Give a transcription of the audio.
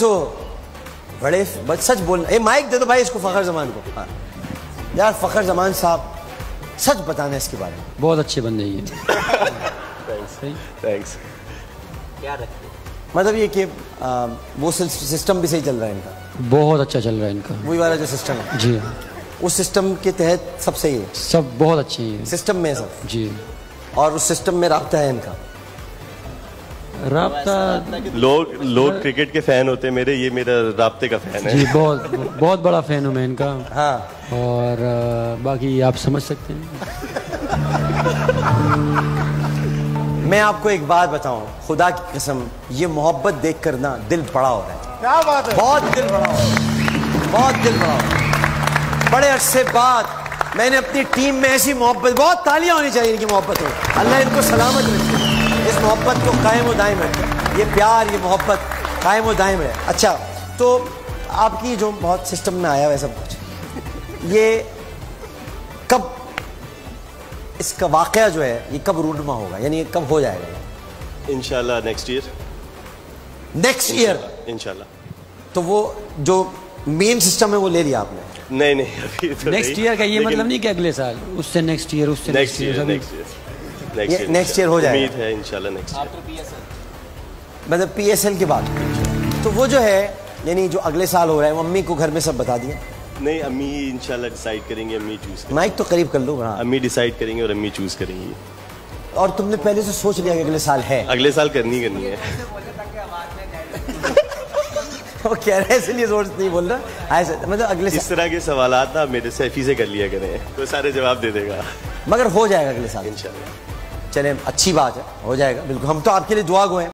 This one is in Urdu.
تو بڑے سچ بولنا. اے مائک دے دو بھائی اس کو, فخر زمان کو. ہاں یار فخر زمان صاحب سچ بتانا اس کے بارے میں. بہت اچھے بندے ہیں. تھینکس. کیا رکھتے مطلب یہ کہ وہ سسٹم بھی صحیح چل رہا ہے ان کا. بہت اچھا چل رہا ہے ان کا. وہی والا جو سسٹم ہے جی اس سسٹم کے تحت سب صحیح ہے. سب بہت اچھے ہیں سسٹم میں سب. جی. اور اس سسٹم میں رابطہ ہے ان کا. رابطہ لوگ کرکٹ کے فین ہوتے ہیں میرے, یہ میرا رابطے کا فین ہے. جی بہت بڑا فین ہوں میں ان کا. ہاں اور باقی آپ سمجھ سکتے ہیں. میں آپ کو ایک بات بتاؤں, خدا کی قسم یہ محبت دیکھ کر نا دل بڑا ہو رہا ہے. کیا بات ہے, بہت دل بڑا ہو رہا ہے, بہت دل بڑا ہو رہا ہے. بڑے عرصے بعد میں نے اپنی ٹیم میں ایسی محبت, بہت تالیاں ہونی چاہیے ان کی محبت ہو. اللہ ان کو سلامت رکھے, اس محبت کو قائم و دائم رکھے, یہ پیار یہ محبت قائم و دائم رہے. اچھا تو آپ کی جو بہت سسٹم میں آیا ہوا ہے سب کچھ, یہ کب اس کا واقعہ جو ہے یہ کب رونما ہوگا, یعنی یہ کب ہو جائے گا؟ انشاءاللہ نیکسٹ ایئر. نیکسٹ ایئر انشاءاللہ. تو وہ جو مین سسٹم ہے وہ لے لیا آپ نے؟ نہیں ابھی تو نیکسٹ ایئر کا یہ مطلب نہیں کہ اگلے سال, اس سے نیکسٹ ایئر, اس سے نیکسٹ ایئر, نیکسٹ ایئر ہو جائے گا. امید ہے انشاءاللہ نیکسٹ ایئر. مطلب پی ایس ایل کے بعد. تو وہ جو ہے یعنی جو اگلے سال ہو رہا ہے وہ امی کو گھر میں سب بتا دیا؟ نہیں, امی انشاءاللہ ڈیسائیڈ کریں گے, امی چوز کریں. مائک تو قریب کر لو. ہاں امی ڈیسائیڈ کریں گے اور امی چوز کریں گی. اور تم نے پہلے سے سوچ لیا کہ اگلے سال ہے؟ اگلے سال کرنی ہے. وہ کہہ رہے اس لیے زور سے نہیں بول رہا ایسے, مطلب اگلے اس طرح کے سوالات نا میرے سیفی سے کر لیا کریں, تو سارے جواب دے دے گا. مگر ہو جائے گا اگلے سال انشاءاللہ. چلیں اچھی بات ہے, ہو جائے گا بالکل. ہم تو آپ کے لیے دعا گو ہیں.